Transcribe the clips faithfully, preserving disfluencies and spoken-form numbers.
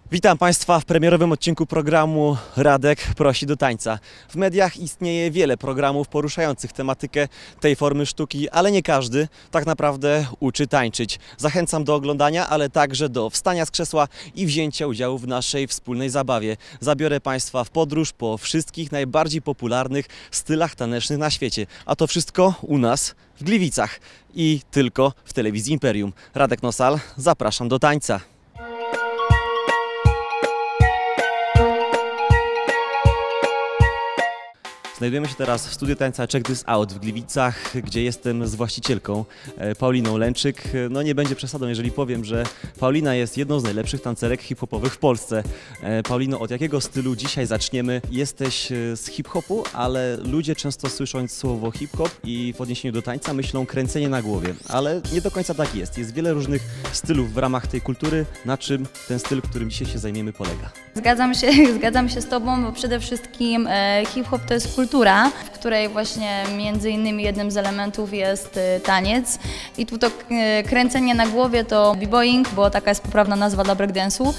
Witam Państwa w premierowym odcinku programu Radek prosi do tańca. W mediach istnieje wiele programów poruszających tematykę tej formy sztuki, ale nie każdy tak naprawdę uczy tańczyć. Zachęcam do oglądania, ale także do wstania z krzesła i wzięcia udziału w naszej wspólnej zabawie. Zabiorę Państwa w podróż po wszystkich najbardziej popularnych stylach tanecznych na świecie. A to wszystko u nas w Gliwicach i tylko w telewizji Imperium. Radek Nosal, zapraszam do tańca. Znajdujemy się teraz w studiu tańca Check This Out w Gliwicach, gdzie jestem z właścicielką Pauliną Lęczyk. No nie będzie przesadą, jeżeli powiem, że Paulina jest jedną z najlepszych tancerek hip-hopowych w Polsce. Paulino, od jakiego stylu dzisiaj zaczniemy? Jesteś z hip-hopu, ale ludzie często słysząc słowo hip-hop i w odniesieniu do tańca myślą kręcenie na głowie, ale nie do końca tak jest. Jest wiele różnych stylów w ramach tej kultury, na czym ten styl, którym dzisiaj się zajmiemy, polega. Zgadzam się, zgadzam się z Tobą, bo przede wszystkim e, hip-hop to jest kultura. Kultura, w której właśnie między innymi jednym z elementów jest taniec i tu to kręcenie na głowie to b-boying, bo taka jest poprawna nazwa dla breakdance'u.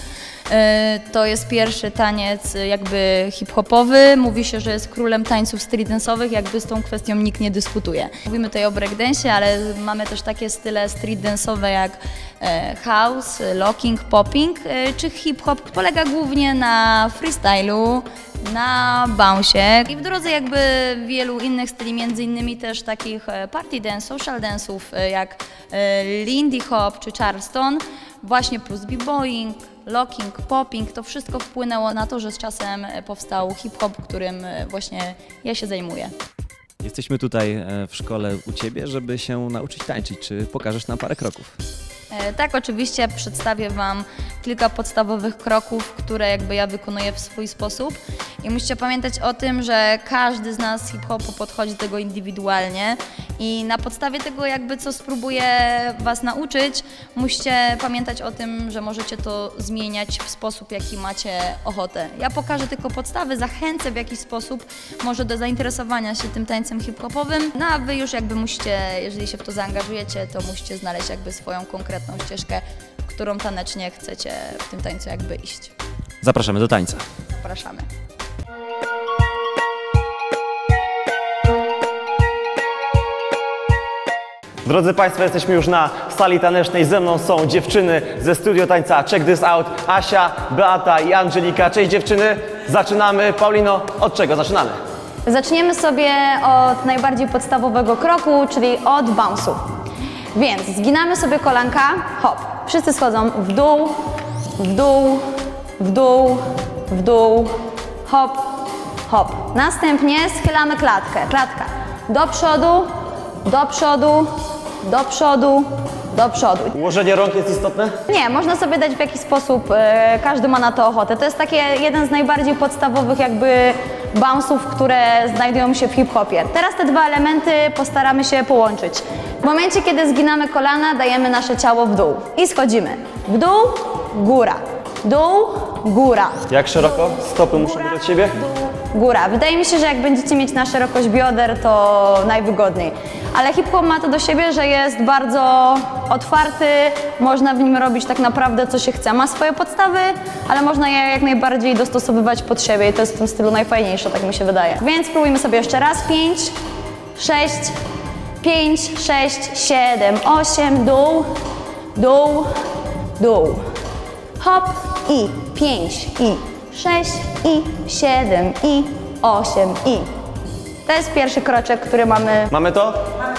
To jest pierwszy taniec jakby hip-hopowy. Mówi się, że jest królem tańców street dance'owych, jakby z tą kwestią nikt nie dyskutuje. Mówimy tutaj o breakdance'ie, ale mamy też takie style street dance'owe jak house, locking, popping czy hip-hop. Polega głównie na freestylu, na bounce i w drodze jakby wielu innych styli, między innymi też takich party dance, social dance'ów jak Lindy Hop czy Charleston, właśnie plus b-boying, locking, popping, to wszystko wpłynęło na to, że z czasem powstał hip-hop, którym właśnie ja się zajmuję. Jesteśmy tutaj w szkole u Ciebie, żeby się nauczyć tańczyć. Czy pokażesz nam parę kroków? Tak, oczywiście przedstawię Wam kilka podstawowych kroków, które jakby ja wykonuję w swój sposób i musicie pamiętać o tym, że każdy z nas hip-hopu podchodzi do tego indywidualnie i na podstawie tego jakby co spróbuję Was nauczyć, musicie pamiętać o tym, że możecie to zmieniać w sposób, jaki macie ochotę. Ja pokażę tylko podstawy, zachęcę w jakiś sposób może do zainteresowania się tym tańcem hip-hopowym, no a Wy już jakby musicie, jeżeli się w to zaangażujecie, to musicie znaleźć jakby swoją konkretną ścieżkę, którą tanecznie chcecie w tym tańcu jakby iść. Zapraszamy do tańca. Zapraszamy. Drodzy Państwo, jesteśmy już na sali tanecznej. Ze mną są dziewczyny ze studio tańca Check This Out. Asia, Beata i Angelika. Cześć dziewczyny. Zaczynamy. Paulino, od czego zaczynamy? Zaczniemy sobie od najbardziej podstawowego kroku, czyli od bounce'u. Więc zginamy sobie kolanka, hop. Wszyscy schodzą w dół, w dół, w dół, w dół, hop, hop. Następnie schylamy klatkę, klatka do przodu, do przodu, do przodu, do przodu. Ułożenie rąk jest istotne? Nie, można sobie dać w jakiś sposób, e, każdy ma na to ochotę. To jest takie jeden z najbardziej podstawowych jakby bounce'ów, które znajdują się w hip-hopie. Teraz te dwa elementy postaramy się połączyć. W momencie, kiedy zginamy kolana, dajemy nasze ciało w dół i schodzimy. W dół, góra, dół, góra. Jak szeroko? Stopy muszą być od siebie? Dół, góra. Wydaje mi się, że jak będziecie mieć na szerokość bioder, to najwygodniej. Ale hip-hop ma to do siebie, że jest bardzo otwarty, można w nim robić tak naprawdę co się chce. Ma swoje podstawy, ale można je jak najbardziej dostosowywać pod siebie i to jest w tym stylu najfajniejsze, tak mi się wydaje. Więc spróbujmy sobie jeszcze raz. Pięć, sześć, pięć, sześć, siedem, osiem, dół, dół, dół. Hop i pięć, i sześć, i siedem, i osiem, i. To jest pierwszy kroczek, który mamy. Mamy to?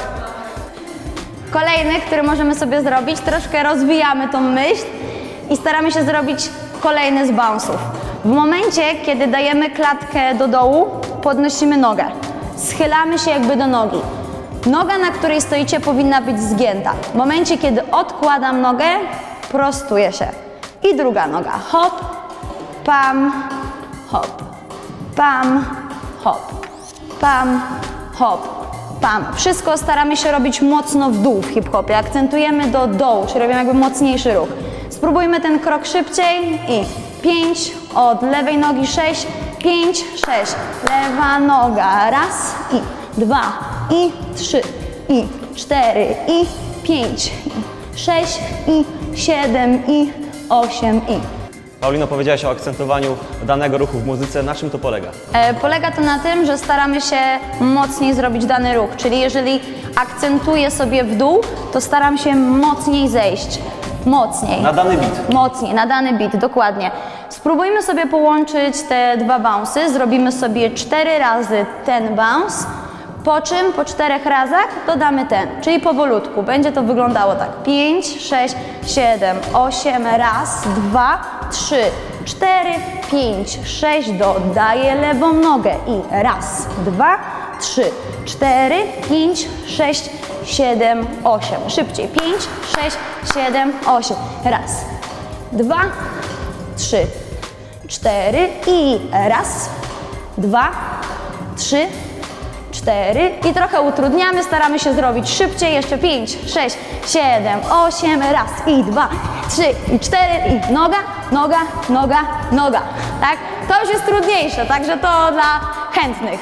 Kolejny, który możemy sobie zrobić, troszkę rozwijamy tą myśl i staramy się zrobić kolejny z bounce'ów. W momencie, kiedy dajemy klatkę do dołu, podnosimy nogę. Schylamy się jakby do nogi. Noga, na której stoicie, powinna być zgięta. W momencie, kiedy odkładam nogę, prostuję się. I druga noga. Hop, pam, hop, pam, hop, pam, hop, pam. Wszystko staramy się robić mocno w dół w hip-hopie. Akcentujemy do dołu, czyli robimy jakby mocniejszy ruch. Spróbujmy ten krok szybciej i pięć, od lewej nogi sześć, pięć, sześć. Lewa noga, raz i dwa, i trzy, i cztery, i pięć, i sześć, i siedem, i osiem, i. Paulino, powiedziałaś o akcentowaniu danego ruchu w muzyce. Na czym to polega? E, polega to na tym, że staramy się mocniej zrobić dany ruch, czyli jeżeli akcentuję sobie w dół, to staram się mocniej zejść. Mocniej. Na dany beat. Mocniej, na dany beat, dokładnie. Spróbujmy sobie połączyć te dwa bounce'y. Zrobimy sobie cztery razy ten bounce, po czym po czterech razach dodamy ten, czyli powolutku. Będzie to wyglądało tak. pięć, sześć, siedem, osiem, raz, dwa, trzy, cztery, pięć, sześć, dodaję lewą nogę i raz, dwa, trzy, cztery, pięć, sześć, siedem, osiem. Szybciej. pięć, sześć, siedem, osiem. Raz, dwa, trzy, cztery i raz, dwa, trzy, cztery i trochę utrudniamy, staramy się zrobić szybciej, jeszcze pięć, sześć, siedem, osiem, raz i dwa, trzy i cztery i noga, noga, noga, noga, tak? To już jest trudniejsze, także to dla chętnych.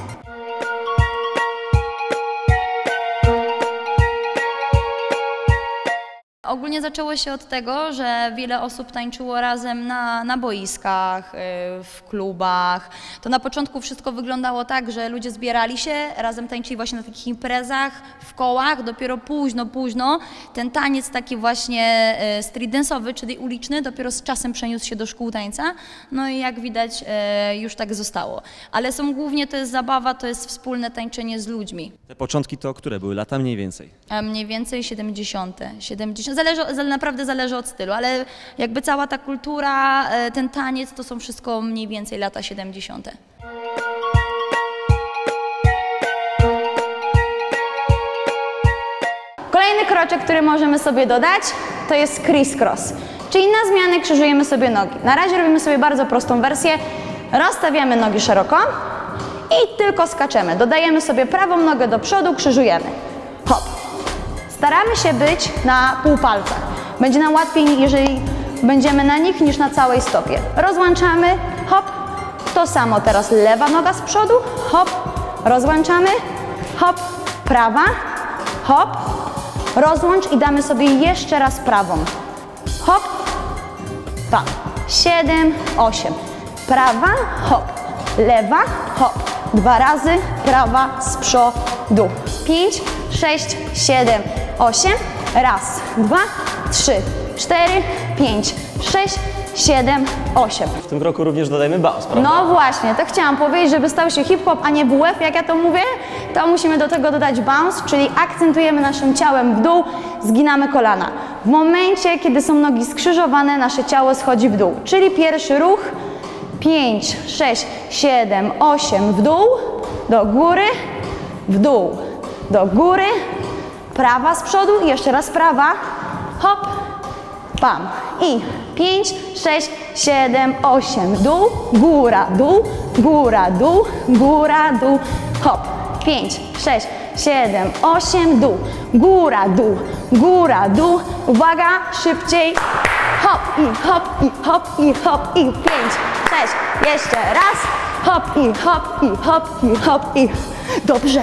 Ogólnie zaczęło się od tego, że wiele osób tańczyło razem na, na boiskach, w klubach. To na początku wszystko wyglądało tak, że ludzie zbierali się, razem tańczyli właśnie na takich imprezach, w kołach. Dopiero późno, późno ten taniec taki właśnie street dance'owy, czyli uliczny, dopiero z czasem przeniósł się do szkół tańca. No i jak widać już tak zostało. Ale są głównie, to jest zabawa, to jest wspólne tańczenie z ludźmi. Te początki to które były? Lata mniej więcej? A mniej więcej siedemdziesiąte. siedemdziesiąte. Zależy, naprawdę zależy od stylu, ale jakby cała ta kultura, ten taniec, to są wszystko mniej więcej lata siedemdziesiąte. Kolejny kroczek, który możemy sobie dodać, to jest criss-cross, czyli na zmianę krzyżujemy sobie nogi. Na razie robimy sobie bardzo prostą wersję, rozstawiamy nogi szeroko i tylko skaczemy. Dodajemy sobie prawą nogę do przodu, krzyżujemy. Hop. Staramy się być na półpalcach. Będzie nam łatwiej, jeżeli będziemy na nich, niż na całej stopie. Rozłączamy, hop. To samo teraz lewa noga z przodu, hop. Rozłączamy, hop. Prawa, hop. Rozłącz i damy sobie jeszcze raz prawą. Hop. Tak. Siedem, osiem. Prawa, hop. Lewa, hop. Dwa razy, prawa z przodu. Pięć, sześć, siedem, osiem. Raz, dwa, trzy, cztery, pięć, sześć, siedem, osiem. W tym roku również dodajmy bounce, prawda? No właśnie, to chciałam powiedzieć, żeby stał się hip-hop, a nie W F, jak ja to mówię, to musimy do tego dodać bounce, czyli akcentujemy naszym ciałem w dół, zginamy kolana. W momencie, kiedy są nogi skrzyżowane, nasze ciało schodzi w dół, czyli pierwszy ruch, pięć, sześć, siedem, osiem, w dół, do góry, w dół, do góry, prawa z przodu, jeszcze raz prawa, hop, pam. I pięć, sześć, siedem, osiem, dół, góra, dół, góra, dół, góra, dół, hop. pięć, sześć, siedem, osiem, dół, góra, dół, góra, dół. Uwaga, szybciej. Hop i hop i hop i hop i pięć, sześć, jeszcze raz. Hop i hop i hop i hop i... Dobrze.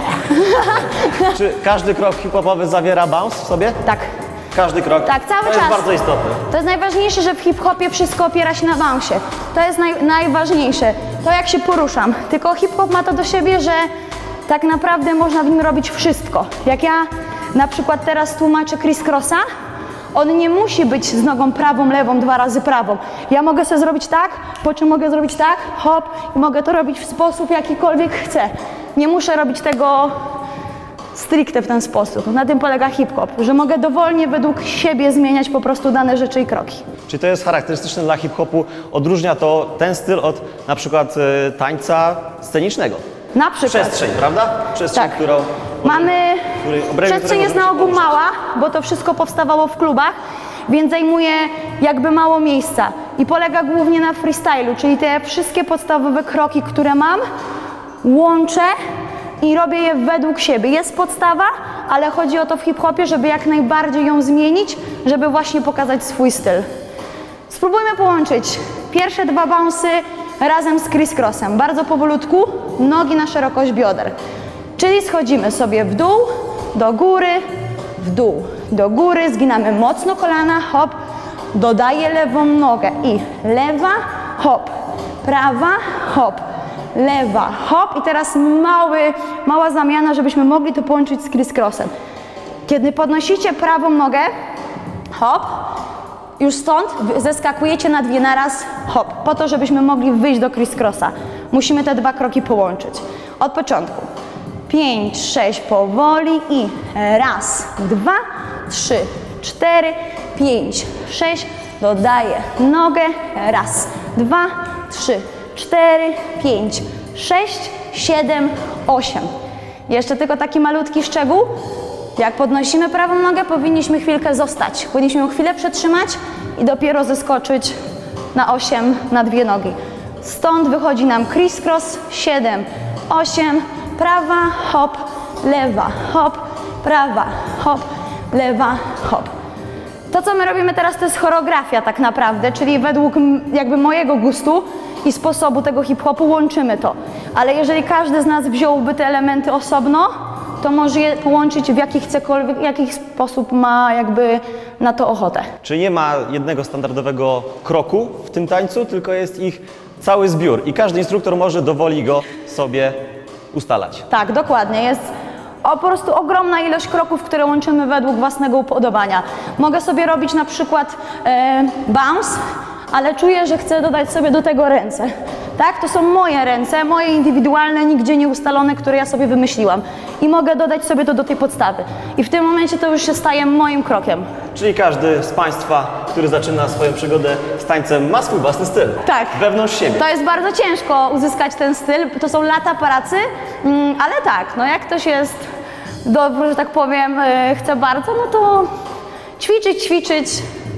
Czy każdy krok hip-hopowy zawiera bounce w sobie? Tak. Każdy krok? Tak, cały to czas. To jest bardzo istotne. To jest najważniejsze, że w hip-hopie wszystko opiera się na bounce'ie. To jest naj, najważniejsze. To jak się poruszam. Tylko hip-hop ma to do siebie, że tak naprawdę można w nim robić wszystko. Jak ja na przykład teraz tłumaczę criss-crossa, on nie musi być z nogą prawą, lewą, dwa razy prawą. Ja mogę sobie zrobić tak, po czym mogę zrobić tak, hop, i mogę to robić w sposób jakikolwiek chcę. Nie muszę robić tego stricte w ten sposób. Na tym polega hip-hop, że mogę dowolnie według siebie zmieniać po prostu dane rzeczy i kroki. Czyli to jest charakterystyczne dla hip-hopu, odróżnia to ten styl od na przykład y, tańca scenicznego. Na przykład. Przestrzeń, prawda? Przestrzeń, Tak. którą... Mamy... Który, obrębie Przestrzeń jest na ogół mała, bo to wszystko powstawało w klubach, więc zajmuje jakby mało miejsca i polega głównie na freestylu, czyli te wszystkie podstawowe kroki, które mam, łączę i robię je według siebie. Jest podstawa, ale chodzi o to w hip-hopie, żeby jak najbardziej ją zmienić, żeby właśnie pokazać swój styl. Spróbujmy połączyć pierwsze dwa bounce'y razem z criss-crossem. Bardzo powolutku, nogi na szerokość bioder. Czyli schodzimy sobie w dół, do góry, w dół, do góry, zginamy mocno kolana, hop, dodaję lewą nogę i lewa, hop, prawa, hop, lewa, hop i teraz mały, mała zamiana, żebyśmy mogli to połączyć z criss-crossem. Kiedy podnosicie prawą nogę, hop, już stąd zeskakujecie na dwie naraz, hop, po to, żebyśmy mogli wyjść do criss-crossa. Musimy te dwa kroki połączyć. Od początku. Pięć, sześć, powoli i raz, dwa, trzy, cztery, pięć, sześć, dodaję nogę, raz, dwa, trzy, cztery, pięć, sześć, siedem, osiem. Jeszcze tylko taki malutki szczegół. Jak podnosimy prawą nogę, powinniśmy chwilkę zostać. Powinniśmy ją chwilę przetrzymać i dopiero zeskoczyć na osiem, na dwie nogi. Stąd wychodzi nam criss-cross, siedem, osiem, prawa, hop, lewa, hop, prawa, hop, lewa, hop. To, co my robimy teraz, to jest choreografia tak naprawdę, czyli według jakby mojego gustu i sposobu tego hip-hopu łączymy to. Ale jeżeli każdy z nas wziąłby te elementy osobno, to może je połączyć w jakichkolwiek, jaki sposób ma jakby na to ochotę. Czy nie ma jednego standardowego kroku w tym tańcu, tylko jest ich cały zbiór i każdy instruktor może dowoli go sobie ustalać. Tak, dokładnie. Jest po prostu ogromna ilość kroków, które łączymy według własnego upodobania. Mogę sobie robić na przykład e, bounce, ale czuję, że chcę dodać sobie do tego ręce. Tak? To są moje ręce, moje indywidualne, nigdzie nie ustalone, które ja sobie wymyśliłam. I mogę dodać sobie to do tej podstawy. I w tym momencie to już się staje moim krokiem. Czyli każdy z Państwa, który zaczyna swoją przygodę z tańcem, ma swój własny styl. Tak. Wewnątrz siebie. To jest bardzo ciężko uzyskać ten styl. To są lata pracy, mm, ale tak, no jak ktoś jest dobry, że tak powiem, yy, chce bardzo, no to ćwiczyć, ćwiczyć.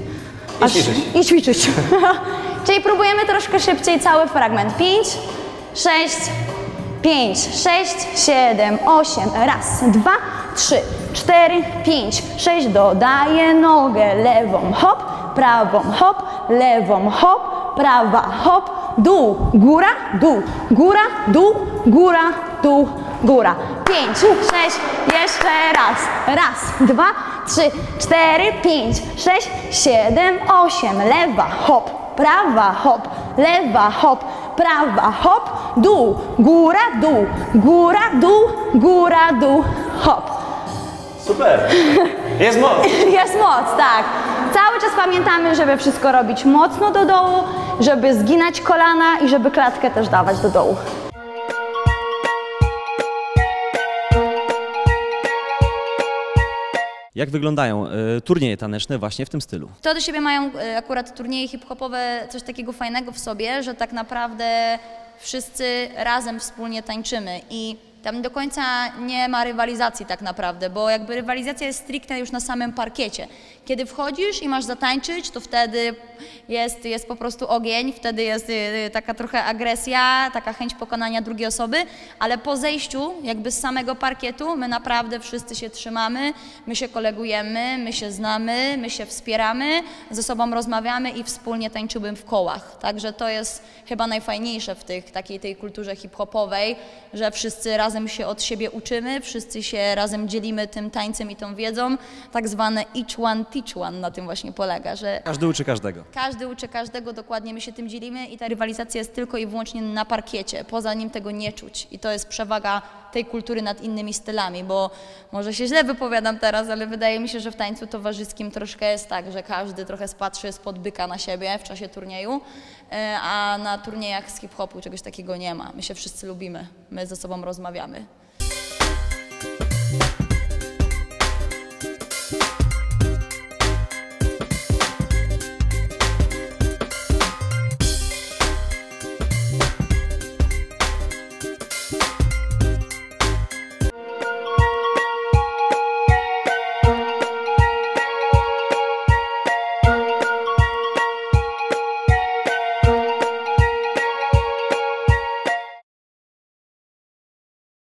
I aż, ćwiczyć. I ćwiczyć. Czyli próbujemy troszkę szybciej cały fragment. pięć, sześć, pięć, sześć, siedem, osiem, raz, dwa, trzy, cztery, pięć, sześć, dodaję nogę lewą, hop, prawą, hop, lewą, hop, prawa, hop, dół, góra, dół, góra, dół, góra, dół, góra. pięć, sześć, jeszcze raz, raz, dwa, trzy, cztery, pięć, sześć, siedem, osiem, lewa, hop, prawa, hop, lewa, hop, prawa, hop, dół, góra, dół, góra, dół, góra, dół, hop. Super! Jest moc! Jest moc, tak. Cały czas pamiętamy, żeby wszystko robić mocno do dołu, żeby zginać kolana i żeby klatkę też dawać do dołu. Jak wyglądają y, turnieje taneczne właśnie w tym stylu? To do siebie mają y, akurat turnieje hip-hopowe coś takiego fajnego w sobie, że tak naprawdę wszyscy razem wspólnie tańczymy i tam do końca nie ma rywalizacji tak naprawdę, bo jakby rywalizacja jest stricte już na samym parkiecie. Kiedy wchodzisz i masz zatańczyć, to wtedy jest, jest po prostu ogień, wtedy jest y, taka trochę agresja, taka chęć pokonania drugiej osoby, ale po zejściu jakby z samego parkietu my naprawdę wszyscy się trzymamy, my się kolegujemy, my się znamy, my się wspieramy, ze sobą rozmawiamy i wspólnie tańczymy w kołach. Także to jest chyba najfajniejsze w tych, takiej tej kulturze hip-hopowej, że wszyscy razem się od siebie uczymy, wszyscy się razem dzielimy tym tańcem i tą wiedzą, tak zwane each one teach one na tym właśnie polega, że Każdy uczy każdego. każdy uczy każdego, dokładnie my się tym dzielimy i ta rywalizacja jest tylko i wyłącznie na parkiecie, poza nim tego nie czuć i to jest przewaga tej kultury nad innymi stylami, bo może się źle wypowiadam teraz, ale wydaje mi się, że w tańcu towarzyskim troszkę jest tak, że każdy trochę spatrzy spod byka na siebie w czasie turnieju, a na turniejach z hip-hopu czegoś takiego nie ma. My się wszyscy lubimy, my ze sobą rozmawiamy.